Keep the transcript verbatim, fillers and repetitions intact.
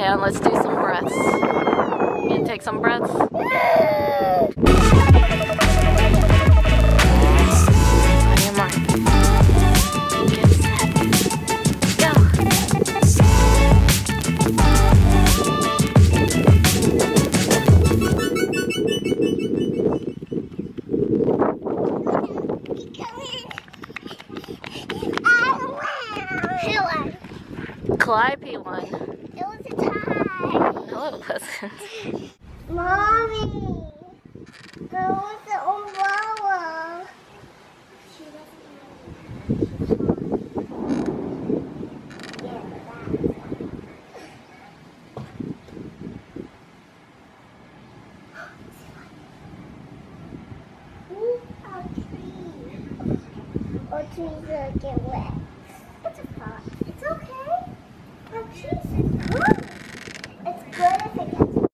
and let's do some breaths. You gonna take some breaths? On your mark. Get set. Go. Clyde P won. It was a tie. No, it wasn't. Mommy, there was the umbrella. She doesn't know. Ooh, our tree. Our trees are get wet.